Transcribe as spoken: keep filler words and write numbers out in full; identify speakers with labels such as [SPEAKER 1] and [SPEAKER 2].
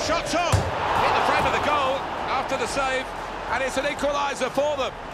[SPEAKER 1] shot's on. Hit the frame of the goal after the save, and it's an equaliser for them.